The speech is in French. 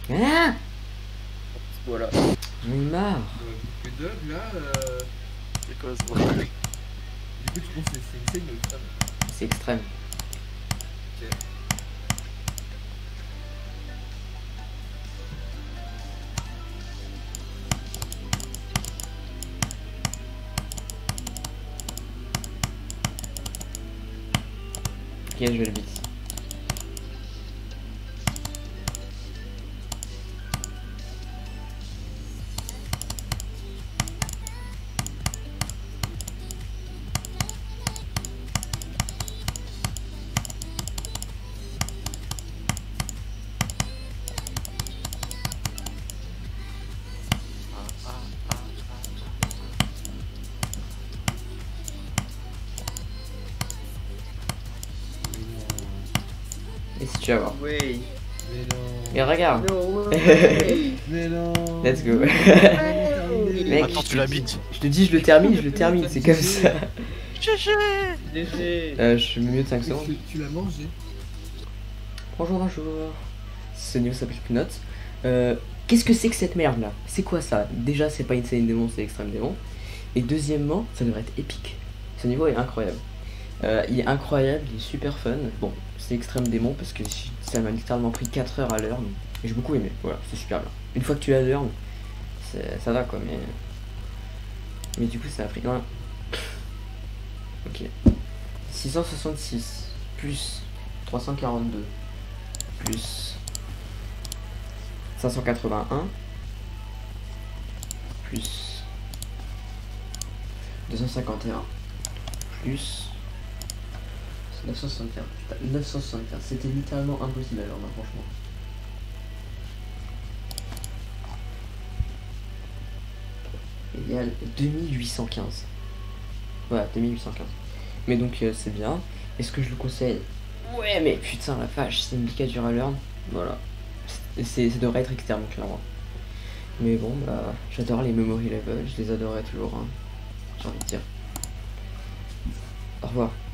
Ah, Voilà. j'en ai marre. Que Dog là, C'est quoi ça? du coup tu penses que c'est une scène ou extrême? C'est extrême. Ok. Ok, je vais le beat. Ah, ah, Et si tu vas voir. Oui. Mais non. Et regarde. No way. Mais non. Let's go. Mec, Attends, tu l'habites. je te dis, je le termine, c'est comme ça. GG. GG. Je me mute 5 secondes. Tu l'as mangé. Bonjour. Ce niveau s'appelle Knot. Qu'est-ce que c'est que cette merde là? C'est quoi ça? Déjà, c'est pas Insane Démon, c'est Extrême Démon. Et deuxièmement, ça devrait être épique. Ce niveau est incroyable. Il est incroyable, il est super fun. Bon, c'est Extrême Démon parce que ça m'a littéralement pris 4 heures à learn. Et j'ai beaucoup aimé, voilà, c'est super bien. Une fois que tu as learn, ça va quoi, mais du coup ça a pris. Voilà. Ok. 666 plus 342 plus 581 plus 251 plus 975. Putain, 975. C'était littéralement impossible alors, franchement. Égal 2815. Voilà, 2815. Mais donc c'est bien. Est-ce que je le conseille? Ouais, mais putain la vache, c'est une bicature à learn. Voilà. Ça devrait être externe, clairement. Mais bon, bah, j'adore les memory level, je les adorais toujours, hein. J'ai envie de dire. Au revoir.